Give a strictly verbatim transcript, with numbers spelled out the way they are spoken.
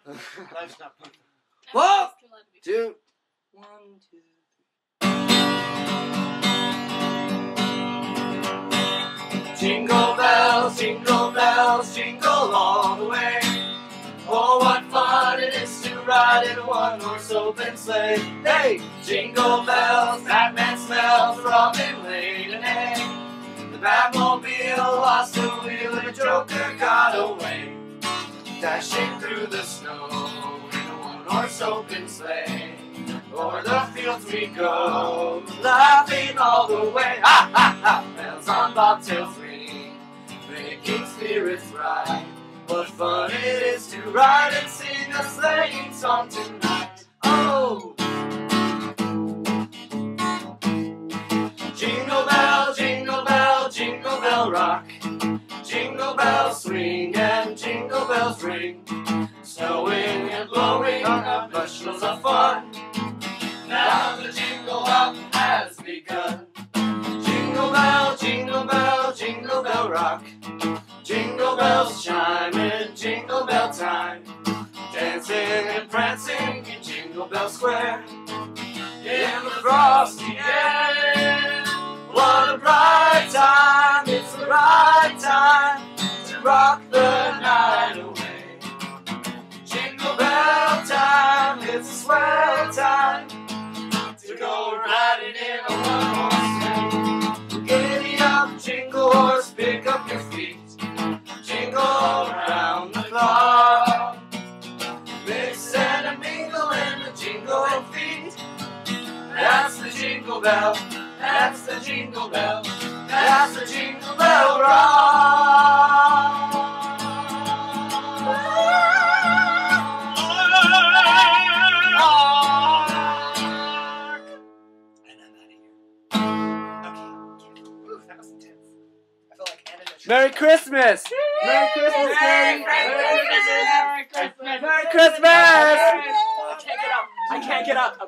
Life's not perfect. One, two, one, two. Jingle bells, jingle bells, jingle all the way. Oh, what fun it is to ride in a one-horse open sleigh. Hey, jingle bells, Batman smells, Robin laid an egg. The Batmobile lost a wheel and the Joker got away. Dashing through the snow in a one-horse open sleigh. O'er the fields we go, laughing all the way. Ha ha ha! Bells on bobtails ring, making spirits bright. What fun it is to ride and sing a sleighing song tonight. Oh! Jingle bell, jingle bell, jingle bell rock. Jingle bells swing and jingle bells ring. Snowing and blowing on bushels of fun. Now the jingle hop has begun. Jingle bell, jingle bell, jingle bell rock. Jingle bells chime in jingle bell time. Dancing and prancing in Jingle Bell Square. In the frosty air. What a bright time, it's the right time to rock the night away. Jingle bell time, it's a swell time to go riding in a one-horse sleigh. Giddy up, jingle horse, pick up your feet. Jingle around the clock. Mix and a mingle in the jingling feet. That's the jingle bell, that's the jingle bell, that's the jingle bell rock. Merry Christmas! Merry Christmas, Merry Christmas! Merry Christmas! Merry Christmas! I can't get up. I can't get up.